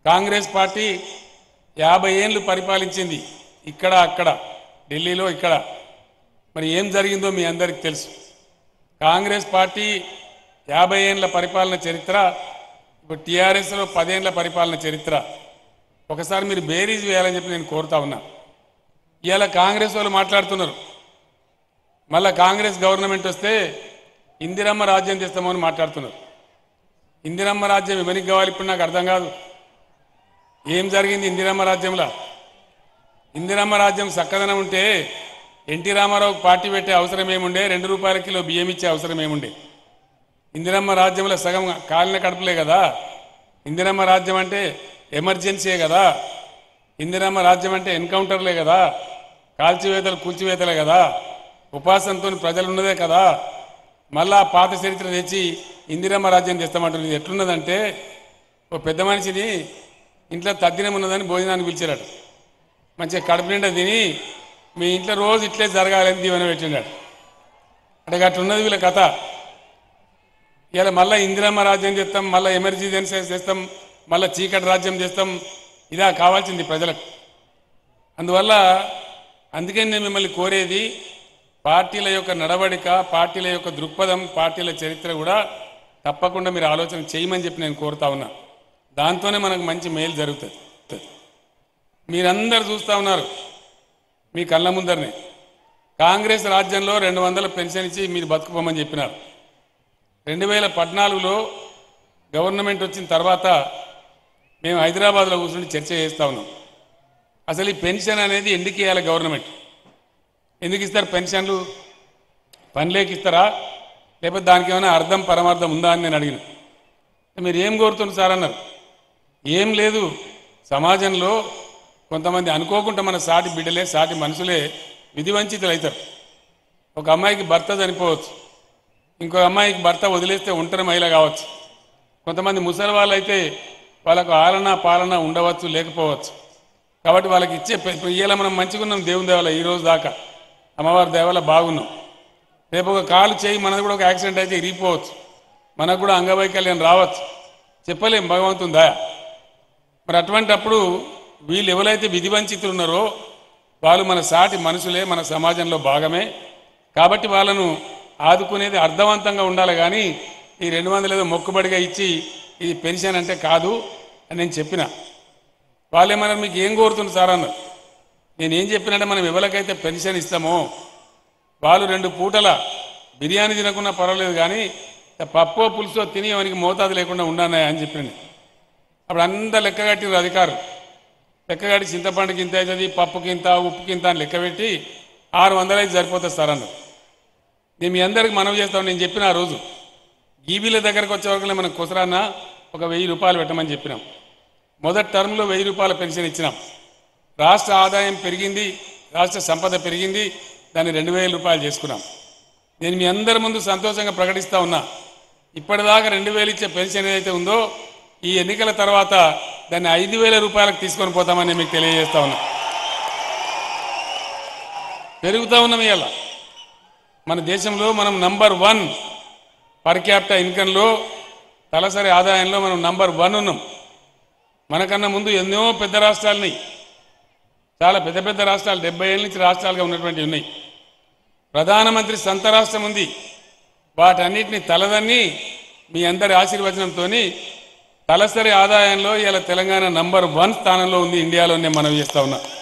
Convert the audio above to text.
Congress party 50 ఏళ్ళు పరిపాలించింది ఇక్కడ అక్కడ ఢిల్లీలో ఇక్కడ మరి ఏం జరిగిందో మీ అందరికీ తెలుసు కాంగ్రెస్ పార్టీ 50 ఏళ్ల పరిపాలన చరిత్ర ఇప్పుడు టిఆర్ఎస్ లో 10 ఏళ్ల పరిపాలన చరిత్ర ఒకసారి మీరు బేరీజ్ వేయాలని చెప్పి నేను కోరుతా ఉన్నా ఇయాల కాంగ్రెస్ వాళ్ళు మాట్లాడుతున్నారు మళ్ళా కాంగ్రెస్ గవర్నమెంట్ వస్తే ఇందిరమ్మ రాజ్యం చేస్తామని మాట్లాడుతున్నారు ఇందిరమ్మ రాజ్యం ఎవరికి కావాలి ఇప్పుడు నాకు అర్థం కాదు ఏం జరిగింది ఇందిరమ్మ రాజ్యంలో ఇందిరమ్మ రాజ్యం చక్కదనం ఉంటే ఎన్టీ రామారావు పార్టీ పెట్టే అవసరం ఏముండే 2 రూపాయల కిలో బియ్యం ఇచ్చే అవసరం ఏముండే ఇందిరమ్మ రాజ్యంలో సగం కాలిన కడుపులే కదా ఇందిరమ్మ రాజ్యం అంటే ఎమర్జెన్సీయే కదా ఇందిరమ్మ రాజ్యం అంటే ఎన్కౌంటర్లే కదా కాల్చివేతలు కూల్చివేతలే కదా ఉపాసంతో ప్రజలు ఉన్నదే కదా మళ్ళా పాత చరిత్ర తెచ్చి ఇందిరమ్మ రాజ్యం చేస్తామంటుంది ఎట్లున్నదంటే ఓ పెద్ద మనిషిని ఇంట్లో తద్దినం ఉన్నదని భోజనానికి పిలిచారట మంచిగా కడుపు నిండా తిని మీ ఇంట్లో రోజు ఇట్లే జరగాలని దీవెన పెట్టినాడు అంటే అట్లున్నది వీళ్ళ కథ ఇలా మళ్ళీ ఇందిరమ్మ రాజ్యం చేస్తాం మళ్ళీ ఎమర్జెన్సీ చేస్తాం మళ్ళీ చీకటి రాజ్యం చేస్తాం ఇదా కావాల్సింది ప్రజలకు అందువల్ల అందుకే నేను మిమ్మల్ని కోరేది పార్టీల యొక్క నడవడిక పార్టీల యొక్క దృక్పథం పార్టీల చరిత్ర కూడా తప్పకుండా మీరు ఆలోచన చేయమని చెప్పి నేను కోరుతా ఉన్నా దాంతోనే మనకు మంచి మేలు జరుగుతుంది మీరందరూ చూస్తూ ఉన్నారు మీ కళ్ళ ముందరనే కాంగ్రెస్ రాజ్యంలో 200 పెన్షన్ ఇచ్చి మీరు బతుకుపోమని చెప్పినారు 2014లో గవర్నమెంట్ వచ్చిన తర్వాత మేము హైదరాబాద్లో కూర్చొని చర్చ చేస్తూ ఉన్నాం అసలు ఈ పెన్షన్ అనేది ఎందుకు ఇవ్వాలి గవర్నమెంట్ ఎందుకు ఇస్తారు పెన్షన్లు పనిలేకి ఇస్తారా లేకపోతే దానికి ఏమైనా అర్థం పరమార్థం ఉందా అని నేను అడిగిన మీరు ఏం కోరుతున్నారు సార్ అన్నారు ఏం లేదు సమాజంలో కొంతమంది అనుకోకుండా మన సాటి బిడ్డలే సాటి మనుషులే విధివంచితులు అవుతారు ఒక అమ్మాయికి భర్త చనిపోవచ్చు ఇంకో అమ్మాయికి భర్త వదిలేస్తే ఒంటరి మహిళ కావచ్చు కొంతమంది ముసలి వాళ్ళు అయితే వాళ్ళకు ఆలన పాలన ఉండవచ్చు లేకపోవచ్చు కాబట్టి వాళ్ళకి ఇచ్చే ఇవాళ మనం మంచిగా ఉన్నాం దేవుని దేవాల ఈ రోజు దాకా అమ్మవారి దేవాల బాగున్నాం రేపు ఒక కాలు చేయి మనది కూడా ఒక యాక్సిడెంట్ అయితే ఇరిగిపోవచ్చు మనకు కూడా అంగవైకల్యం రావచ్చు చెప్పలేం భగవంతుని దయ మరి అటువంటప్పుడు వీళ్ళు ఎవరైతే విధివంచితులు ఉన్నారో వాళ్ళు మన సాటి మనుషులే మన సమాజంలో భాగమే కాబట్టి వాళ్ళను ఆదుకునేది అర్థవంతంగా ఉండాలి కానీ ఈ 200 ఏదో మొక్కుబడిగా ఇచ్చి ఇది పెన్షన్ అంటే కాదు అని నేను చెప్పిన వాళ్ళేమన్నారు మీకు ఏం కోరుతుంది సార్ అన్నారు నేనేం చెప్పినంటే మనం ఎవరికైతే పెన్షన్ ఇస్తామో వాళ్ళు 2 పూటల బిర్యానీ తినకున్నా పర్వాలేదు కానీ పప్పో పులుసో తిని వానికి మోతాదు లేకుండా ఉండాలి అని చెప్పాను అప్పుడు అంతా లెక్కగట్టిన అధికారులు లెక్కగట్టి చింతపండుకి ఇంత అవుతుంది పప్పుకి ఇంత ఉప్పుకి ఇంత అని లెక్కబెట్టి 600 అయితే సరిపోతుంది సార్ అన్నారు నేను మీ అందరికి మనవి చేస్తాను నేను చెప్పిన ఆ రోజు ఈబీల దగ్గరకు వచ్చే వరకు మనం కుసరాన్న ఒక 1000 రూపాయలు పెట్టమని చెప్పినాం మొదటి టర్మ్లో 1000 రూపాయల పెన్షన్ ఇచ్చినాం రాష్ట్ర ఆదాయం పెరిగింది రాష్ట్ర సంపద పెరిగింది దాన్ని 2000 రూపాయలు చేసుకున్నాం నేను మీ అందరి ముందు సంతోషంగా ప్రకటిస్తూ ఉన్నా ఇప్పటిదాకా 2000 ఇచ్చే పెన్షన్ ఏదైతే ఉందో ఈ ఎన్నికల తర్వాత దాన్ని 5000 రూపాయలకు తీసుకొని పోతామని మీకు తెలియజేస్తా ఉన్నా పెరుగుతూ ఉన్నాం ఇవాళ మన దేశంలో మనం నంబర్ 1 పర్ క్యాపిటల్ ఇన్కంలో తలసరి ఆదాయంలో మనం నంబర్ 1 ఉన్నాం మనకన్నా ముందు ఎన్నో పెద్ద రాష్ట్రాలని చాలా పెద్ద పెద్ద రాష్ట్రాలు 70 ఏళ్ళ నుంచి రాష్ట్రాలుగా ఉన్నటువంటి ఉన్నాయి ప్రధానమంత్రి సొంత రాష్ట్రం ఉంది వాటన్నిటిని తలదన్ని మీ అందరి ఆశీర్వచనంతో తలసరి ఆదాయంలో ఇలా తెలంగాణ నంబర్ 1 స్థానంలో ఉంది ఇండియాలో నేను మనవి చేస్తా ఉన్నా